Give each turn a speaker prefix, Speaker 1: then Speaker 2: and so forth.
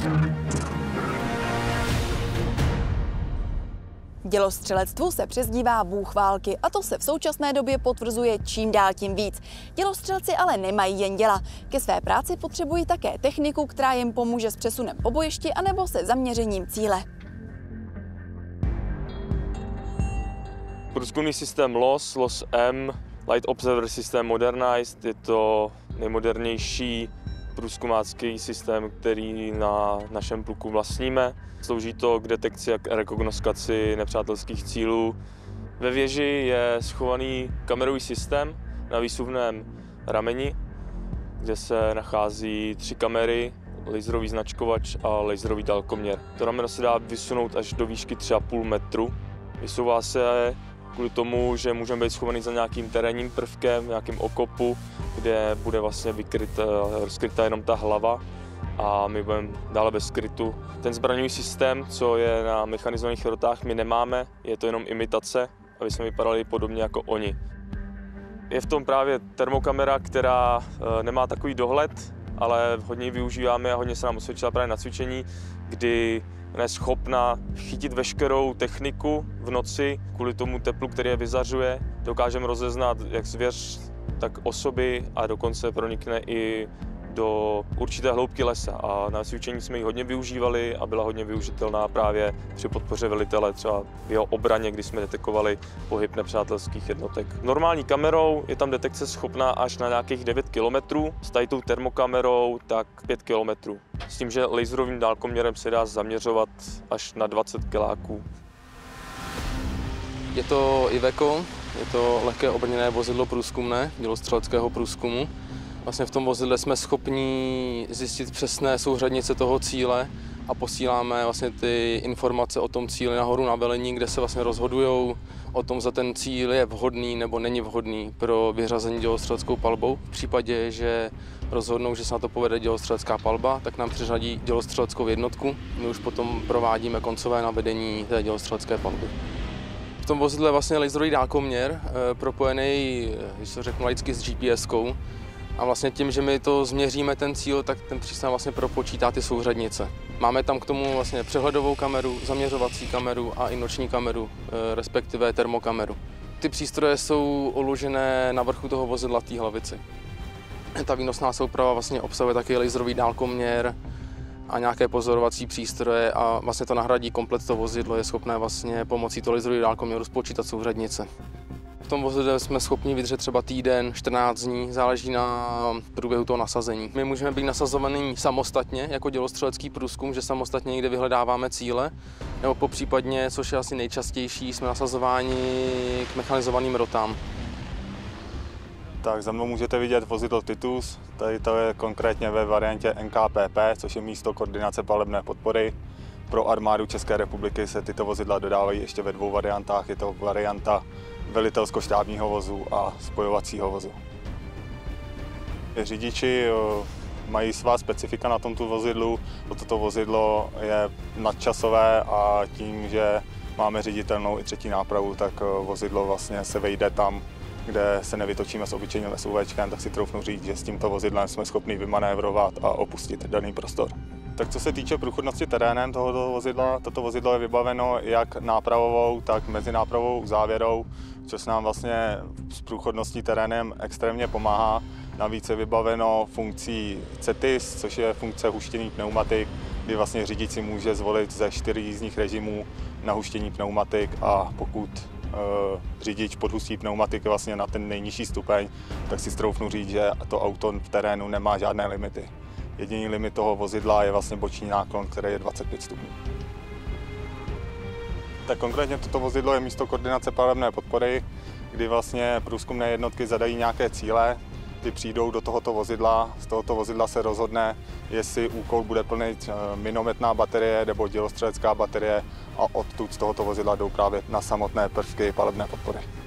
Speaker 1: Dělostřelectvu se přezdívá bůh války a to se v současné době potvrzuje čím dál tím víc. Dělostřelci ale nemají jen děla. Ke své práci potřebují také techniku, která jim pomůže s přesunem po bojišti anebo se zaměřením cíle.
Speaker 2: Průzkumný systém LOS-M, Light Observer System Modernized, je to nejmodernější průzkumácký systém, který na našem pluku vlastníme. Slouží to k detekci a k rekognoskaci nepřátelských cílů. Ve věži je schovaný kamerový systém na výsuvném rameni, kde se nachází 3 kamery, laserový značkovač a laserový dálkoměr. To rameno se dá vysunout až do výšky 3,5 metru. Vysouvá se kvůli tomu, že můžeme být schovaný za nějakým terénním prvkem, nějakým okopu, kde bude vlastně rozkryta jenom ta hlava a my budeme dále bez skrytu. Ten zbraňový systém, co je na mechanizovaných rotách, my nemáme, je to jenom imitace, aby jsme vypadali podobně jako oni. Je v tom právě termokamera, která nemá takový dohled, ale hodně ji využíváme a hodně se nám osvědčila právě na cvičení, kdy ona je schopna chytit veškerou techniku v noci kvůli tomu teplu, který je vyzařuje. Dokážeme rozeznat jak zvěř, tak osoby a dokonce pronikne i do určité hloubky lesa. A na cvičení jsme ji hodně využívali a byla hodně využitelná právě při podpoře velitele, třeba v jeho obraně, kdy jsme detekovali pohyb nepřátelských jednotek. Normální kamerou je tam detekce schopná až na nějakých 9 km, s tady tou termokamerou tak 5 km. S tím, že laserovým dálkoměrem se dá zaměřovat až na 20 kiláků.
Speaker 3: Je to Iveco, je to lehké obrněné vozidlo průzkumné, dělostřeleckého průzkumu. Vlastně v tom vozidle jsme schopni zjistit přesné souřadnice toho cíle a posíláme vlastně ty informace o tom cíli nahoru na velení, kde se vlastně rozhodují o tom, zda ten cíl je vhodný nebo není vhodný pro vyřazení dělostřeleckou palbou. V případě, že rozhodnou, že se na to povede dělostřelecká palba, tak nám přiřadí dělostřeleckou jednotku. My už potom provádíme koncové navedení té dělostřelecké palby. V tom vozidle je vlastně laserový dálkoměr, propojený, když to řeknu laicky, s GPS-kou. A vlastně tím, že my to změříme ten cíl, tak ten přístroj vlastně propočítá ty souřadnice. Máme tam k tomu vlastně přehledovou kameru, zaměřovací kameru a i noční kameru, respektive termokameru. Ty přístroje jsou uložené na vrchu toho vozidla v té hlavici. Ta výnosná souprava vlastně obsahuje taky laserový dálkoměr a nějaké pozorovací přístroje a vlastně to nahradí komplet to vozidlo, je schopné vlastně pomocí toho laserového dálkoměru spočítat souřadnice. V tom vozidle jsme schopni vydržet třeba týden, 14 dní, záleží na průběhu toho nasazení. My můžeme být nasazovaní samostatně jako dělostřelecký průzkum, že samostatně někde vyhledáváme cíle, nebo popřípadně, což je asi nejčastější, jsme nasazováni k mechanizovaným rotám.
Speaker 4: Tak za mnou můžete vidět vozidlo Titus, tady to je konkrétně ve variantě NKPP, což je místo koordinace palebné podpory. Pro armádu České republiky se tyto vozidla dodávají ještě ve 2 variantách, je to varianta velitelsko-štábního vozu a spojovacího vozu. Řidiči mají svá specifika na tomto vozidlu. Toto vozidlo je nadčasové a tím, že máme řiditelnou i 3. nápravu, tak vozidlo vlastně se vejde tam, kde se nevytočíme s obyčejným SUVčkem, tak si troufnu říct, že s tímto vozidlem jsme schopni vymanévrovat a opustit daný prostor. Tak co se týče průchodnosti terénem tohoto vozidla, toto vozidlo je vybaveno jak nápravovou, tak mezinápravovou závěrou, což nám vlastně s průchodností terénem extrémně pomáhá. Navíc je vybaveno funkcí CETIS, což je funkce huštění pneumatik, kdy vlastně řidič si může zvolit ze 4 jízdních režimů na huštění pneumatik a pokud řidič podhustí pneumatiky vlastně na ten nejnižší stupeň, tak si troufnu říct, že to auto v terénu nemá žádné limity. Jediný limit toho vozidla je vlastně boční náklon, který je 25 stupňů. Tak konkrétně toto vozidlo je místo koordinace palebné podpory, kdy vlastně průzkumné jednotky zadají nějaké cíle, ty přijdou do tohoto vozidla, z tohoto vozidla se rozhodne, jestli úkol bude plnit minometná baterie nebo dělostřelecká baterie a odtud z tohoto vozidla jdou právě na samotné prvky palebné podpory.